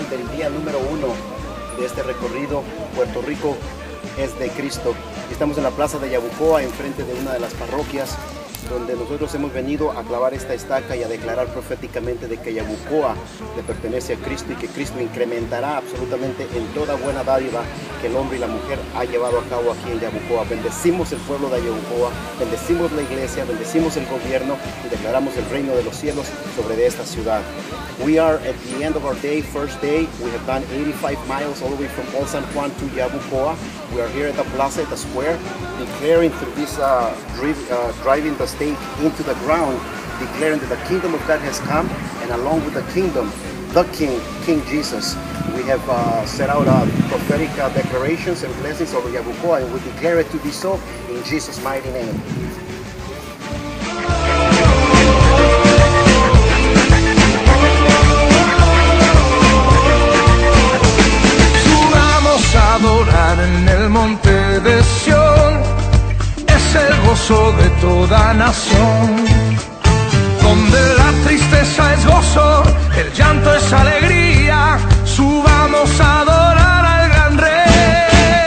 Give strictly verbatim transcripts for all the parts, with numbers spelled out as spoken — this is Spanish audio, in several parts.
del día número uno de este recorrido. Puerto Rico es de Cristo. Estamos en la plaza de Yabucoa, enfrente de una de las parroquias, donde nosotros hemos venido a clavar esta estaca y a declarar proféticamente de que Yabucoa le pertenece a Cristo y que Cristo incrementará absolutamente en toda buena dádiva que el hombre y la mujer ha llevado a cabo aquí en Yabucoa. Bendecimos el pueblo de Yabucoa, bendecimos la iglesia, bendecimos el gobierno y declaramos el reino de los cielos sobre esta ciudad. We are at the end of our day, first day. We have done eighty-five miles all the way from Old San Juan to Yabucoa. We are here at the plaza, at the square, declaring through this uh, drive, uh, driving the stake into the ground, declaring that the kingdom of God has come, and along with the kingdom, the King, King Jesus. We have uh, set out uh, prophetic uh, declarations and blessings over Yabucoa, and we declare it to be so in Jesus' mighty name. Adorar en el monte de Sión es el gozo de toda nación, donde la tristeza es gozo, el llanto es alegría. Subamos a adorar al gran Rey.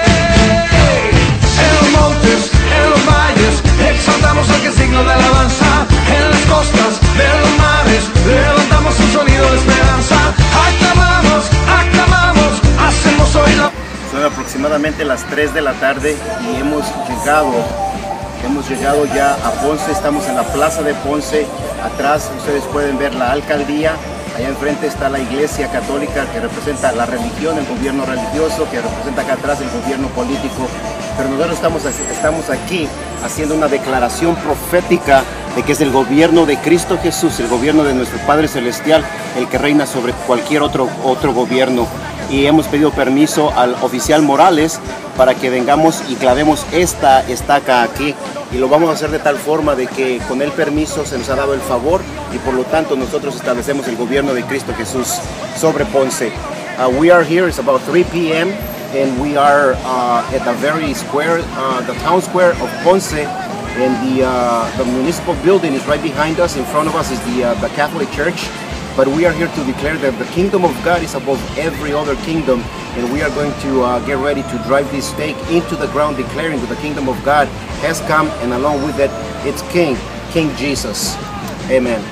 En los montes, en los valles, exaltamos al que es signo de alabanza. En las costas de los mares, levantamos un sonido de esperanza. Aclamamos, aclamamos, hacemos hoy la... Son aproximadamente las tres de la tarde y hemos llegado, hemos llegado ya a Ponce. Estamos en la plaza de Ponce. Atrás ustedes pueden ver la alcaldía. Allá enfrente está la iglesia católica que representa la religión, el gobierno religioso, que representa acá atrás el gobierno político. Pero nosotros estamos, estamos aquí haciendo una declaración profética de que es el gobierno de Cristo Jesús, el gobierno de nuestro Padre Celestial, el que reina sobre cualquier otro, otro gobierno. Y hemos pedido permiso al oficial Morales para que vengamos y clavemos esta estaca aquí, y lo vamos a hacer de tal forma de que con el permiso se nos ha dado el favor y por lo tanto nosotros establecemos el gobierno de Cristo Jesús sobre Ponce. Uh, we are here, it's about three p m and we are uh, at the very square, uh, the town square of Ponce, and the, uh, the municipal building is right behind us. In front of us is the, uh, the Catholic Church. But we are here to declare that the kingdom of God is above every other kingdom, and we are going to uh, get ready to drive this stake into the ground, declaring that the kingdom of God has come, and along with it, it's King, King Jesus. Amen.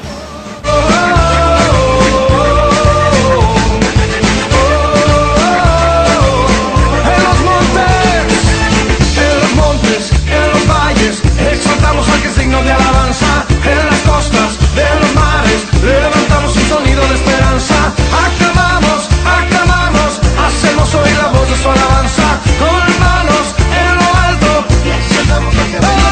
En los montes, en los montes, en los valles, exaltamos al que es signo de alabanza. En las costas de los mares, levantamos un sonido de esperanza. Aclamamos, aclamamos, hacemos oír la voz de su alabanza. Con manos en lo alto, y exaltamos al que reina.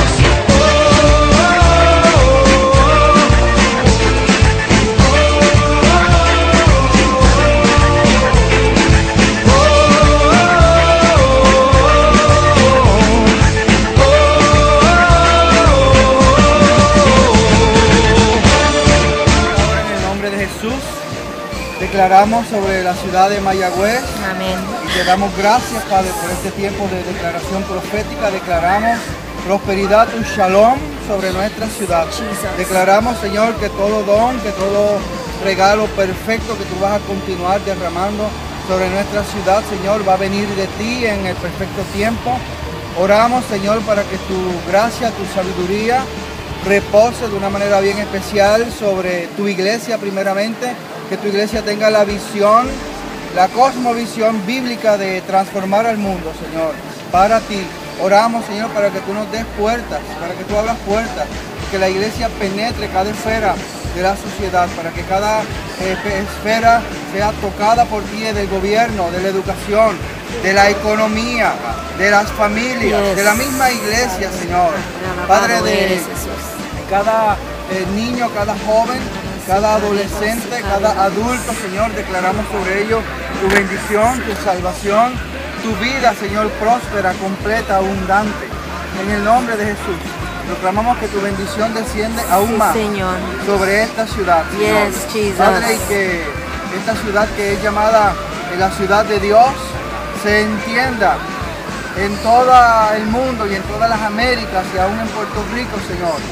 Declaramos sobre la ciudad de Mayagüez. Amén. Y te damos gracias, Padre, por este tiempo de declaración profética. Declaramos prosperidad, un shalom sobre nuestra ciudad. Jesus. Declaramos, Señor, que todo don, que todo regalo perfecto que tú vas a continuar derramando sobre nuestra ciudad, Señor, va a venir de ti en el perfecto tiempo. Oramos, Señor, para que tu gracia, tu sabiduría repose de una manera bien especial sobre tu iglesia primeramente. Que tu iglesia tenga la visión, la cosmovisión bíblica de transformar al mundo, Señor, para ti. Oramos, Señor, para que tú nos des puertas, para que tú abras puertas, que la iglesia penetre cada esfera de la sociedad, para que cada eh, esfera sea tocada por ti, del gobierno, de la educación, de la economía, de las familias, Yes. de la misma iglesia, Señor. Padre, de, de cada eh, niño, cada joven, cada adolescente, cada adulto, Señor, declaramos sobre ellos tu bendición, tu salvación, tu vida, Señor, próspera, completa, abundante. En el nombre de Jesús, proclamamos que tu bendición desciende aún Sí, más Señor. sobre esta ciudad, Señor. Yes, Jesus. Padre, y que esta ciudad que es llamada la ciudad de Dios se entienda en todo el mundo y en todas las Américas y aún en Puerto Rico, Señor,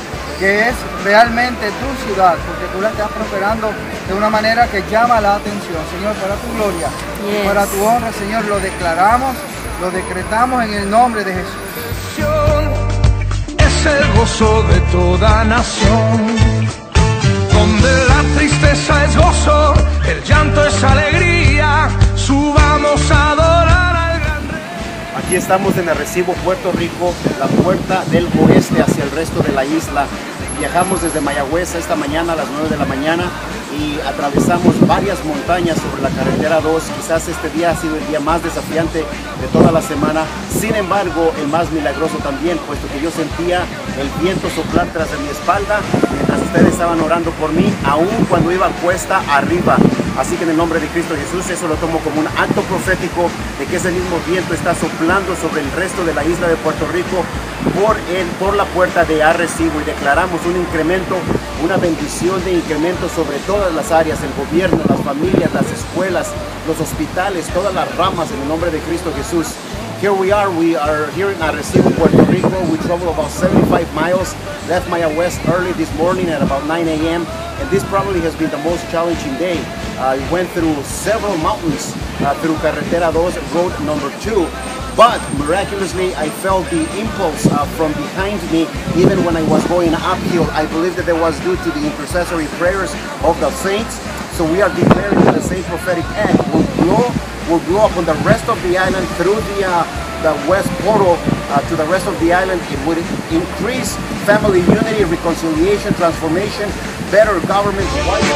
que es realmente tu ciudad, porque tú la estás prosperando de una manera que llama la atención. Señor, para tu gloria, yes. para tu honra, Señor, lo declaramos, lo decretamos en el nombre de Jesús. Es el gozo de toda nación, donde la tristeza es gozo, el llanto es alegría, subamos a adorar al gran Rey. Aquí estamos en Arecibo, Puerto Rico, la puerta del oeste hacia el resto de la isla. Viajamos desde Mayagüez esta mañana a las nueve de la mañana y atravesamos varias montañas sobre la carretera dos. Quizás este día ha sido el día más desafiante de toda la semana, sin embargo el más milagroso también, puesto que yo sentía el viento soplar tras de mi espalda mientras ustedes estaban orando por mí, aún cuando iba cuesta arriba. Así que en el nombre de Cristo Jesús, eso lo tomo como un acto profético de que ese mismo viento está soplando sobre el resto de la isla de Puerto Rico por, el, por la puerta de Arecibo, y declaramos un incremento, una bendición de incremento sobre todas las áreas, el gobierno, las familias, las escuelas, los hospitales, todas las ramas, en el nombre de Cristo Jesús. Here we are, we are here in Arecibo, Puerto Rico. We traveled about seventy-five miles, left Mayagüez early this morning at about nine A M and this probably has been the most challenging day. I uh, went through several mountains uh, through Carretera dos, road number two, but miraculously I felt the impulse uh, from behind me even when I was going uphill. I believe that it was due to the intercessory prayers of the saints. So we are declaring that the same prophetic act will blow, will blow up on the rest of the island through the, uh, the west portal uh, to the rest of the island. It would increase family unity, reconciliation, transformation, better government.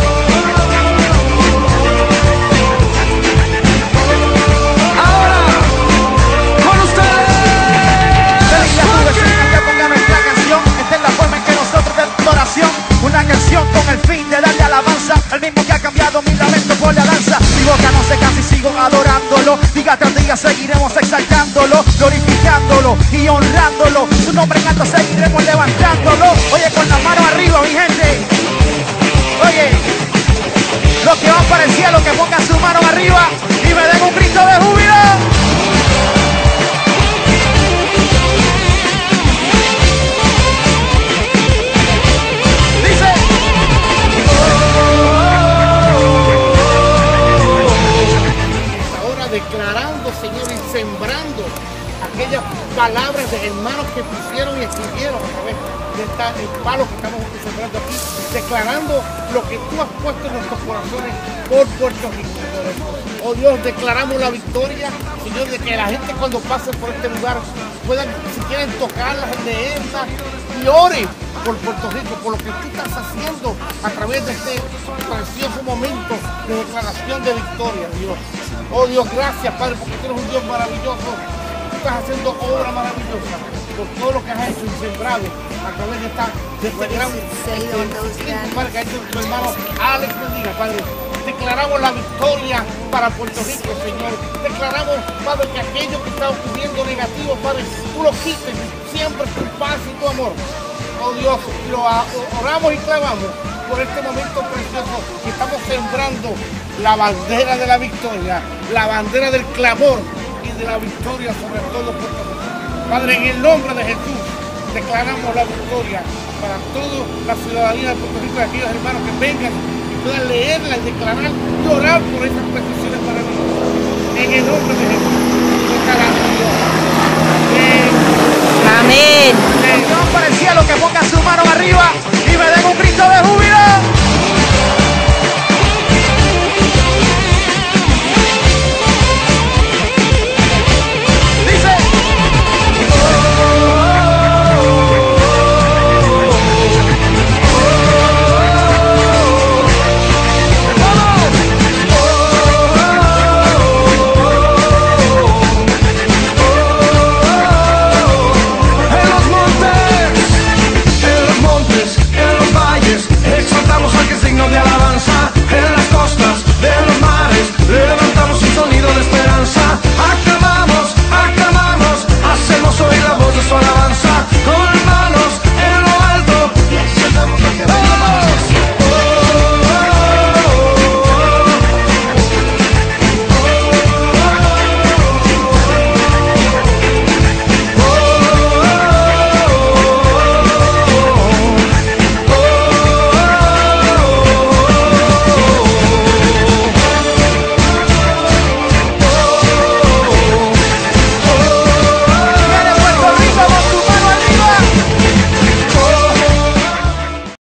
Una canción con el fin de darle alabanza al mismo que ha cambiado mi lamento por la danza. Mi boca no se cansa y sigo adorándolo. Día tras día seguiremos exaltándolo, glorificándolo y honrándolo. Su nombre en alto seguiremos levantándolo. Oye, con la mano arriba, mi gente. Oye, los que van para el cielo, que pongan su mano arriba y me den un grito de júbilo. Declarando, Señor, y sembrando aquellas palabras de hermanos que pusieron y escribieron a través de esta, el palo que estamos sembrando aquí, declarando lo que tú has puesto en nuestros corazones por Puerto Rico. Oh Dios, declaramos la victoria, Señor, de que la gente cuando pase por este lugar puedan, si quieren tocarlas, leerlas y ore por Puerto Rico, por lo que tú estás haciendo a través de este precioso momento de declaración de victoria, Dios. Oh Dios, gracias, Padre, porque tú eres un Dios maravilloso. Tú estás haciendo obra maravillosa por todo lo que has hecho y sembrado a través de, esta, de este gran este, Padre, que ha hecho tu hermano Alex bendiga, Padre. Declaramos la victoria para Puerto Rico, Señor. Declaramos, Padre, que aquello que está ocurriendo negativo, Padre, tú lo quites siempre tu paz y tu amor. Oh Dios, lo oramos y clamamos por este momento precioso que estamos sembrando la bandera de la victoria, la bandera del clamor y de la victoria sobre todo Puerto Rico. Padre, en el nombre de Jesús declaramos la victoria para toda la ciudadanía de Puerto Rico y aquellos hermanos que vengan y puedan leerla y declarar y orar por esas peticiones maravillosas. En el nombre de Jesús.